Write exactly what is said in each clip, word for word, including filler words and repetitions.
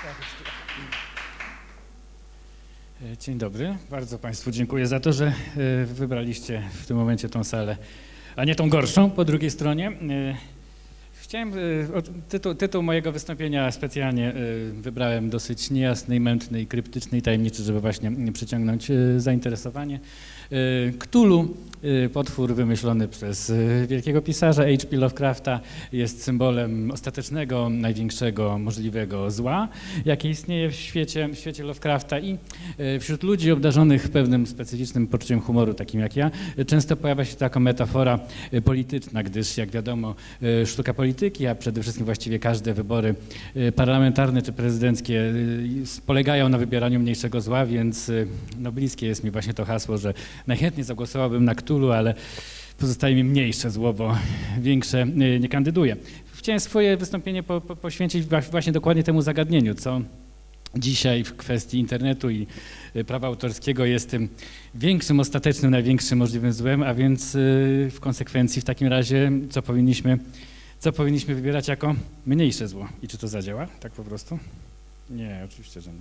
Dzień dobry, bardzo Państwu dziękuję za to, że wybraliście w tym momencie tą salę, a nie tą gorszą po drugiej stronie. Chciałem, tytuł, tytuł mojego wystąpienia specjalnie wybrałem dosyć niejasny, mętny i kryptyczny i tajemniczy, żeby właśnie przyciągnąć zainteresowanie. Cthulhu, potwór wymyślony przez wielkiego pisarza H P Lovecrafta, jest symbolem ostatecznego, największego możliwego zła, jakie istnieje w świecie, w świecie Lovecrafta, i wśród ludzi obdarzonych pewnym specyficznym poczuciem humoru, takim jak ja, często pojawia się taka metafora polityczna, gdyż jak wiadomo sztuka polityki, a przede wszystkim właściwie każde wybory parlamentarne czy prezydenckie polegają na wybieraniu mniejszego zła, więc no, bliskie jest mi właśnie to hasło, że najchętniej zagłosowałbym na Cthulhu, ale pozostaje mi mniejsze zło, bo większe nie kandyduje. Chciałem swoje wystąpienie po, po, poświęcić właśnie dokładnie temu zagadnieniu, co dzisiaj w kwestii internetu i prawa autorskiego jest tym większym, ostatecznym, największym możliwym złem, a więc w konsekwencji w takim razie co powinniśmy, co powinniśmy wybierać jako mniejsze zło. I czy to zadziała tak po prostu? Nie, oczywiście, że nie.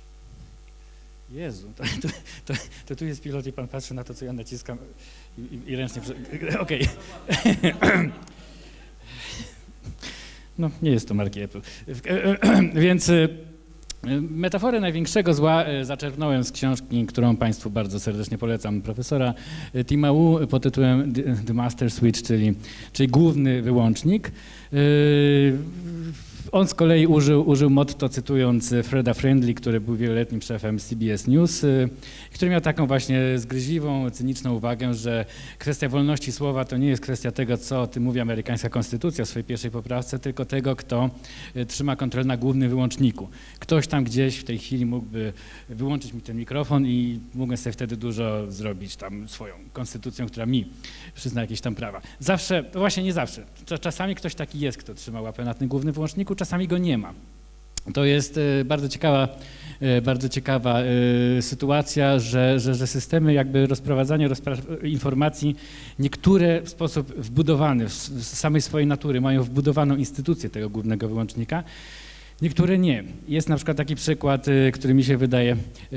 Jezu, to, to, to, to tu jest pilot i pan patrzy na to, co ja naciskam i, i, i ręcznie... Okej. Okay. No, nie jest to marki Apple. Więc metaforę największego zła zaczerpnąłem z książki, którą Państwu bardzo serdecznie polecam, profesora Tima Wu pod tytułem The Master Switch, czyli, czyli główny wyłącznik. On z kolei użył, użył motto, cytując Freda Friendly, który był wieloletnim szefem C B S News, który miał taką właśnie zgryźliwą, cyniczną uwagę, że kwestia wolności słowa to nie jest kwestia tego, co o tym mówi amerykańska konstytucja w swojej pierwszej poprawce, tylko tego, kto trzyma kontrolę na głównym wyłączniku. Ktoś tam gdzieś w tej chwili mógłby wyłączyć mi ten mikrofon i mógłbym sobie wtedy dużo zrobić tam swoją konstytucją, która mi przyzna jakieś tam prawa. Zawsze, no właśnie nie zawsze, czasami ktoś taki jest, kto trzyma łapę na tym głównym wyłączniku, czasami go nie ma. To jest bardzo ciekawa, bardzo ciekawa sytuacja, że, że, że systemy jakby rozprowadzania rozpra informacji, niektóre w sposób wbudowany, w samej swojej natury mają wbudowaną instytucję tego głównego wyłącznika, niektóre nie. Jest na przykład taki przykład, który mi się wydaje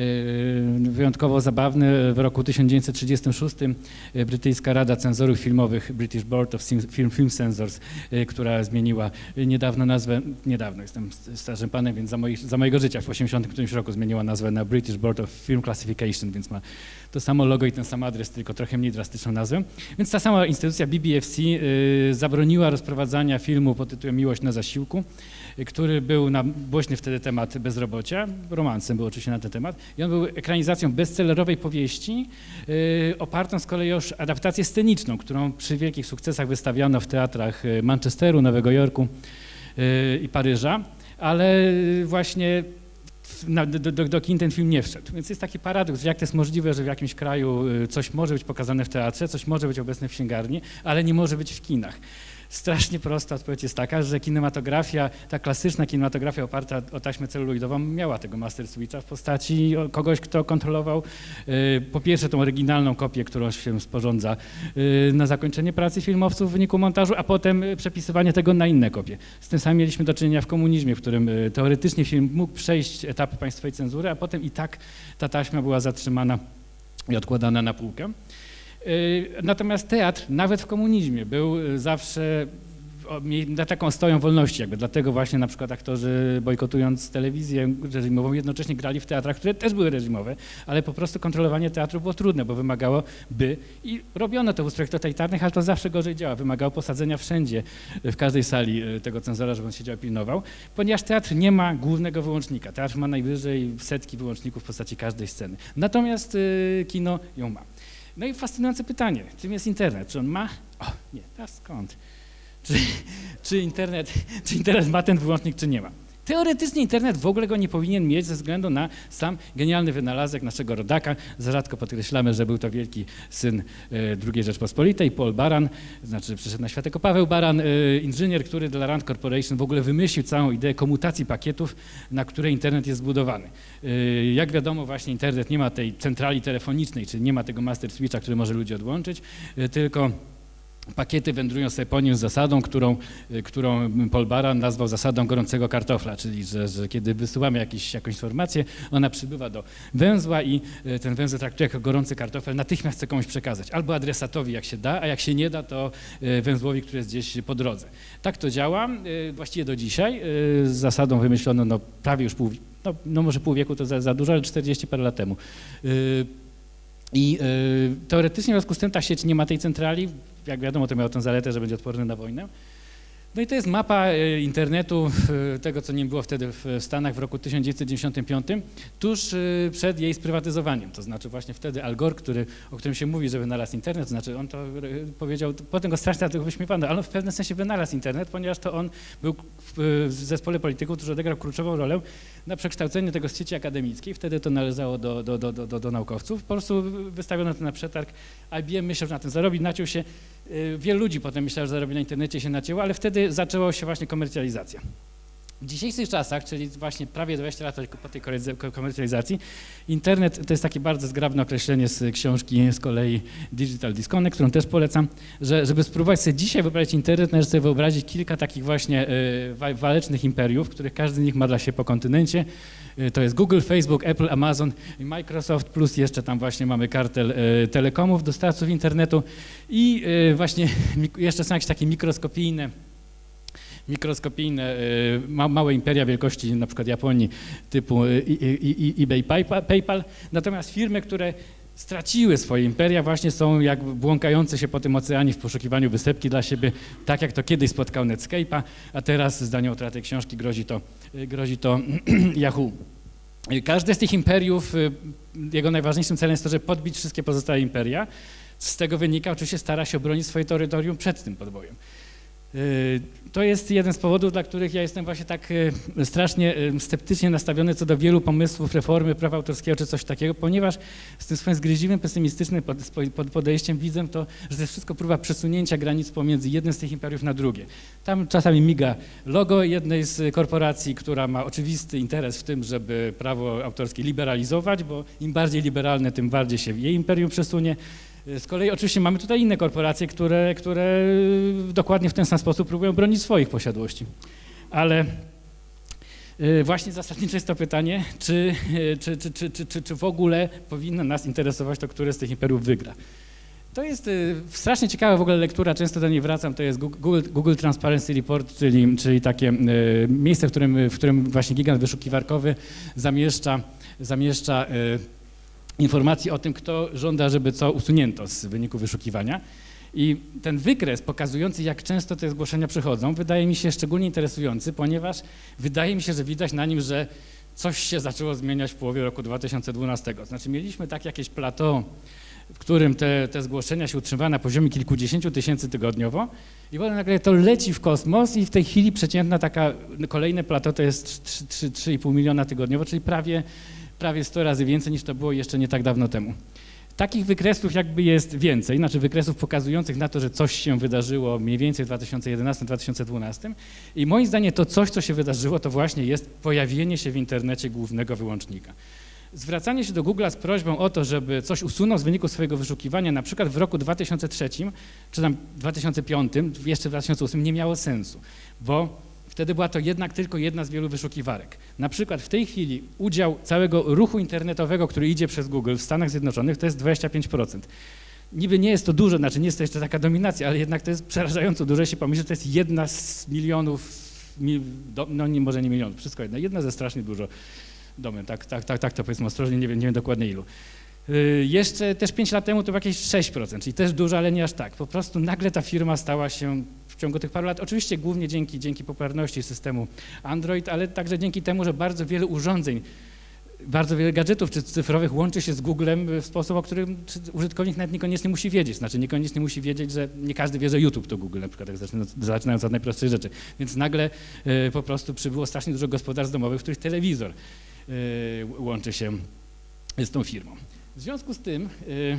wyjątkowo zabawny. W roku tysiąc dziewięćset trzydziestym szóstym brytyjska Rada Cenzorów Filmowych, British Board of Film, Film Censors, która zmieniła niedawno nazwę, niedawno, jestem starszym panem, więc za, moi, za mojego życia w osiemdziesiątym którymś roku zmieniła nazwę na British Board of Film Classification, więc ma to samo logo i ten sam adres, tylko trochę mniej drastyczną nazwę. Więc ta sama instytucja B B F C zabroniła rozprowadzania filmu pod tytułem Miłość na zasiłku, który był na głośny wtedy temat bezrobocia, romansem był oczywiście na ten temat, i on był ekranizacją bestsellerowej powieści, yy, opartą z kolei o adaptację sceniczną, którą przy wielkich sukcesach wystawiano w teatrach Manchesteru, Nowego Jorku yy, i Paryża, ale właśnie Na, do, do, do kin ten film nie wszedł. Więc jest taki paradoks, że jak to jest możliwe, że w jakimś kraju coś może być pokazane w teatrze, coś może być obecne w księgarni, ale nie może być w kinach. Strasznie prosta odpowiedź jest taka, że kinematografia, ta klasyczna kinematografia oparta o taśmę celuloidową miała tego master switcha w postaci kogoś, kto kontrolował po pierwsze tą oryginalną kopię, którą się sporządza na zakończenie pracy filmowców w wyniku montażu, a potem przepisywanie tego na inne kopie. Z tym samym mieliśmy do czynienia w komunizmie, w którym teoretycznie film mógł przejść etap państwowej cenzury, a potem i tak ta taśma była zatrzymana i odkładana na półkę. Natomiast teatr, nawet w komunizmie, był zawsze na taką stoją wolności, jakby dlatego właśnie na przykład aktorzy, bojkotując telewizję reżimową, jednocześnie grali w teatrach, które też były reżimowe, ale po prostu kontrolowanie teatru było trudne, bo wymagało by, i robiono to w ustrojach totalitarnych, ale to zawsze gorzej działa, wymagało posadzenia wszędzie, w każdej sali tego cenzora, żeby on siedział i pilnował, ponieważ teatr nie ma głównego wyłącznika, teatr ma najwyżej setki wyłączników w postaci każdej sceny, natomiast kino ją ma. No i fascynujące pytanie, czym jest internet? Czy on ma? O, nie, teraz skąd? Czy, czy, internet, czy internet ma ten wyłącznik, czy nie ma? Teoretycznie internet w ogóle go nie powinien mieć ze względu na sam genialny wynalazek naszego rodaka. Za rzadko podkreślamy, że był to wielki syn e, drugiej Rzeczpospolitej, Paul Baran, znaczy przyszedł na świat jako Paweł Baran, e, inżynier, który dla Rand Corporation w ogóle wymyślił całą ideę komutacji pakietów, na której internet jest zbudowany. E, jak wiadomo, właśnie internet nie ma tej centrali telefonicznej, czyli nie ma tego master switcha, który może ludzi odłączyć, e, tylko pakiety wędrują sobie po nim z zasadą, którą, którą Paul Baran nazwał zasadą gorącego kartofla, czyli że, że kiedy wysyłamy jakiś, jakąś informację, ona przybywa do węzła i ten węzeł traktuje jako gorący kartofel, natychmiast chce komuś przekazać, albo adresatowi jak się da, a jak się nie da, to węzłowi, który jest gdzieś po drodze. Tak to działa właściwie do dzisiaj, z zasadą wymyślono no, prawie już pół, no, no może pół wieku to za, za dużo, ale czterdzieści parę lat temu. I y, teoretycznie w związku z tym ta sieć nie ma tej centrali, jak wiadomo to miało tę zaletę, że będzie odporny na wojnę. No i to jest mapa y, internetu, y, tego co nie było wtedy w Stanach w roku tysiąc dziewięćset dziewięćdziesiątym piątym, tuż y, przed jej sprywatyzowaniem. To znaczy właśnie wtedy Al Gore, który, o którym się mówi, że wynalazł internet, to znaczy on to y, powiedział, potem go strasznie tego wyśmiewano, ale on w pewnym sensie wynalazł internet, ponieważ to on był w, w zespole polityków, który odegrał kluczową rolę na przekształcenie tego z sieci akademickiej, wtedy to należało do, do, do, do, do naukowców. Po prostu wystawiono to na przetarg, I B M myślał, że na tym zarobi, naciął się. Wielu ludzi potem myślało, że zarobi na internecie, się nacięło, ale wtedy zaczęła się właśnie komercjalizacja. W dzisiejszych czasach, czyli właśnie prawie dwadzieścia lat po tej komercjalizacji, internet to jest takie bardzo zgrabne określenie z książki z kolei Digital Disconnect, którą też polecam, że żeby spróbować sobie dzisiaj wyobrazić internet, należy sobie wyobrazić kilka takich właśnie y, walecznych imperiów, których każdy z nich ma dla siebie po kontynencie. Y, to jest Google, Facebook, Apple, Amazon i Microsoft, plus jeszcze tam właśnie mamy kartel y, telekomów, dostawców internetu i y, właśnie jeszcze są jakieś takie mikroskopijne mikroskopijne, ma, małe imperia wielkości na przykład Japonii typu eBay, PayPal, natomiast firmy, które straciły swoje imperia właśnie są jak błąkające się po tym oceanie w poszukiwaniu wysepki dla siebie, tak jak to kiedyś spotkał Netscape'a, a teraz z dniem utraty książki grozi to, grozi to Yahoo. Każde z tych imperiów, jego najważniejszym celem jest to, żeby podbić wszystkie pozostałe imperia. Z tego wynika, oczywiście stara się obronić swoje terytorium przed tym podbojem. To jest jeden z powodów, dla których ja jestem właśnie tak strasznie sceptycznie nastawiony co do wielu pomysłów reformy prawa autorskiego czy coś takiego, ponieważ z tym swoim zgryźliwym, pesymistycznym podejściem widzę to, że to jest wszystko próba przesunięcia granic pomiędzy jednym z tych imperiów na drugie. Tam czasami miga logo jednej z korporacji, która ma oczywisty interes w tym, żeby prawo autorskie liberalizować, bo im bardziej liberalne, tym bardziej się jej imperium przesunie. Z kolei oczywiście mamy tutaj inne korporacje, które, które dokładnie w ten sam sposób próbują bronić swoich posiadłości. Ale właśnie zasadnicze jest to pytanie, czy, czy, czy, czy, czy, czy, czy w ogóle powinno nas interesować to, które z tych imperiów wygra. To jest strasznie ciekawa w ogóle lektura, często do niej wracam, to jest Google, Google Transparency Report, czyli, czyli takie miejsce, w którym, w którym właśnie gigant wyszukiwarkowy zamieszcza, zamieszcza informacji o tym, kto żąda, żeby co usunięto z wyniku wyszukiwania. I ten wykres pokazujący, jak często te zgłoszenia przychodzą, wydaje mi się szczególnie interesujący, ponieważ wydaje mi się, że widać na nim, że coś się zaczęło zmieniać w połowie roku dwa tysiące dwunastego. Znaczy mieliśmy tak jakieś plateau, w którym te, te zgłoszenia się utrzymywały na poziomie kilkudziesięciu tysięcy tygodniowo i potem nagle to leci w kosmos i w tej chwili przeciętna taka kolejne plateau to jest trzy i pół miliona tygodniowo, czyli prawie prawie sto razy więcej niż to było jeszcze nie tak dawno temu. Takich wykresów jakby jest więcej, znaczy wykresów pokazujących na to, że coś się wydarzyło mniej więcej w dwa tysiące jedenastym do dwa tysiące dwunastego i moim zdaniem to coś, co się wydarzyło, to właśnie jest pojawienie się w internecie głównego wyłącznika. Zwracanie się do Google'a z prośbą o to, żeby coś usunął z wyniku swojego wyszukiwania, na przykład w roku dwa tysiące trzecim czy tam dwa tysiące piątym, jeszcze w dwa tysiące ósmym nie miało sensu, bo wtedy była to jednak tylko jedna z wielu wyszukiwarek. Na przykład w tej chwili udział całego ruchu internetowego, który idzie przez Google w Stanach Zjednoczonych, to jest dwadzieścia pięć procent. Niby nie jest to dużo, znaczy nie jest to jeszcze taka dominacja, ale jednak to jest przerażająco dużo, jeśli pomyśleć, że to jest jedna z milionów, mil, do, no nie, może nie milionów, wszystko jedno, jedna ze strasznie dużo domen, tak, tak, tak, tak to powiedzmy ostrożnie, nie wiem, nie wiem dokładnie ilu. Yy, jeszcze też pięć lat temu to było jakieś sześć procent, czyli też dużo, ale nie aż tak. Po prostu nagle ta firma stała się w ciągu tych paru lat, oczywiście głównie dzięki, dzięki popularności systemu Android, ale także dzięki temu, że bardzo wiele urządzeń, bardzo wiele gadżetów czy cyfrowych łączy się z Googlem w sposób, o którym użytkownik nawet niekoniecznie musi wiedzieć. Znaczy niekoniecznie musi wiedzieć, że nie każdy wie, że YouTube to Google, na przykład jak zaczynając od najprostszej rzeczy. Więc nagle y, po prostu przybyło strasznie dużo gospodarstw domowych, w których telewizor y, łączy się z tą firmą. W związku z tym y,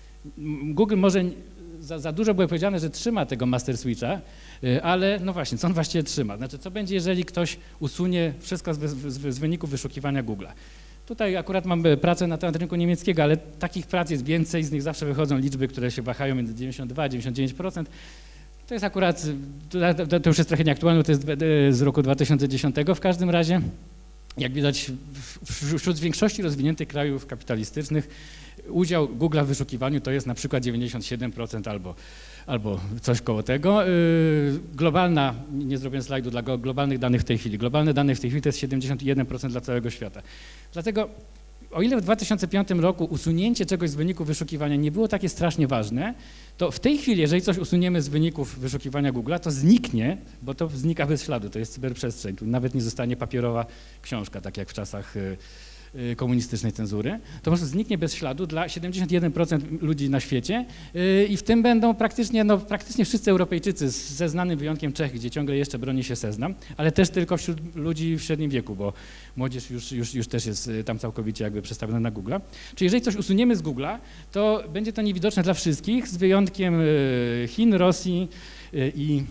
Google może za, za dużo było powiedziane, że trzyma tego master switcha, y, ale no właśnie, co on właściwie trzyma? Znaczy, co będzie, jeżeli ktoś usunie wszystko z, z, z wyników wyszukiwania Google'a? Tutaj akurat mam pracę na temat rynku niemieckiego, ale takich prac jest więcej, z nich zawsze wychodzą liczby, które się wahają między dziewięćdziesiąt dwa a dziewięćdziesiąt dziewięć procent. To jest akurat, to, to już jest trochę nieaktualne, to jest z roku dwa tysiące dziesiątego w każdym razie. Jak widać, wśród większości rozwiniętych krajów kapitalistycznych udział Google'a w wyszukiwaniu to jest na przykład dziewięćdziesiąt siedem procent albo, albo coś koło tego. Globalna, nie zrobiłem slajdu dla globalnych danych w tej chwili, globalne dane w tej chwili to jest siedemdziesiąt jeden procent dla całego świata. Dlatego o ile w dwa tysiące piątym roku usunięcie czegoś z wyników wyszukiwania nie było takie strasznie ważne, to w tej chwili, jeżeli coś usuniemy z wyników wyszukiwania Google'a, to zniknie, bo to znika bez śladu, to jest cyberprzestrzeń, tu nawet nie zostanie papierowa książka, tak jak w czasach komunistycznej cenzury, to po prostu zniknie bez śladu dla siedemdziesiąt jeden procent ludzi na świecie i w tym będą praktycznie, no, praktycznie wszyscy Europejczycy, ze znanym wyjątkiem Czech, gdzie ciągle jeszcze broni się Seznam, ale też tylko wśród ludzi w średnim wieku, bo młodzież już, już, już też jest tam całkowicie jakby przestawiona na Google'a. Czyli jeżeli coś usuniemy z Google'a, to będzie to niewidoczne dla wszystkich, z wyjątkiem Chin, Rosji i,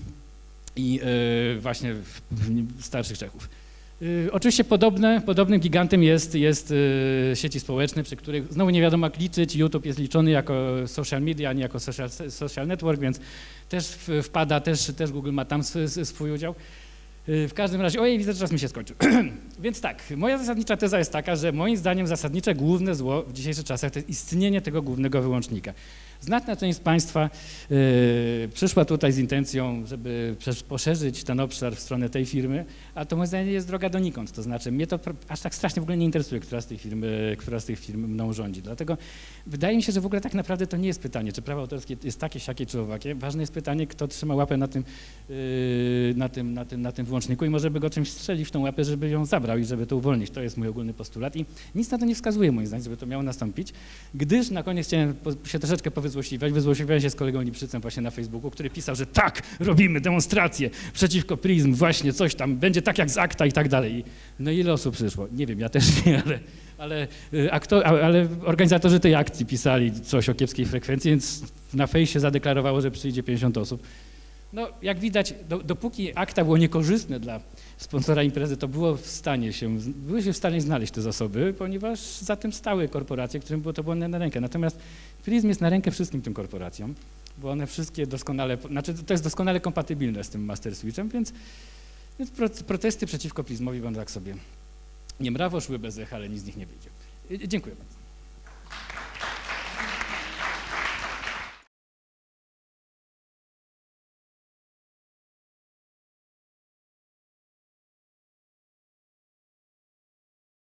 i właśnie starszych Czechów. Y, oczywiście podobne, podobnym gigantem jest, jest y, sieci społeczne, przy których znowu nie wiadomo jak liczyć. YouTube jest liczony jako social media, a nie jako social, social network, więc też w, wpada, też, też Google ma tam sw, swój udział. Y, w każdym razie, ojej, widzę, że czas mi się skończył. Więc tak, moja zasadnicza teza jest taka, że moim zdaniem zasadnicze główne zło w dzisiejszych czasach to jest istnienie tego głównego wyłącznika. Znaczna część z Państwa y, przyszła tutaj z intencją, żeby poszerzyć ten obszar w stronę tej firmy, a to moim zdaniem jest droga donikąd. To znaczy mnie to aż tak strasznie w ogóle nie interesuje, która z tych firm, która z tych firm mną rządzi. Dlatego wydaje mi się, że w ogóle tak naprawdę to nie jest pytanie, czy prawo autorskie jest takie, siakie, czy owakie. Ważne jest pytanie, kto trzyma łapę na tym, y, na tym, na tym, na tym wyłączniku i może by go czymś strzelić w tą łapę, żeby ją zabrał i żeby to uwolnić. To jest mój ogólny postulat i nic na to nie wskazuje moim zdaniem, żeby to miało nastąpić, gdyż na koniec chciałem się troszeczkę powyzłośliwiać. Wyzłośliwiałem się z kolegą Lipszycem właśnie na Facebooku, który pisał, że tak, robimy demonstrację przeciwko Prism, właśnie coś tam, będzie tak jak z Akta i tak dalej. No ile osób przyszło? Nie wiem, ja też nie, ale, ale, aktor, ale organizatorzy tej akcji pisali coś o kiepskiej frekwencji, więc na fejsie zadeklarowało, że przyjdzie pięćdziesiąt osób. No, jak widać, do, dopóki Akta było niekorzystne dla sponsora imprezy, to było w stanie się, były się w stanie znaleźć te zasoby, ponieważ za tym stały korporacje, którym było to było na rękę. Natomiast Prism jest na rękę wszystkim tym korporacjom, bo one wszystkie doskonale, znaczy to jest doskonale kompatybilne z tym Master Switchem, więc, więc protesty przeciwko Prismowi będą tak sobie niemrawo szły bez echa, ale nic z nich nie wyjdzie. Dziękuję bardzo.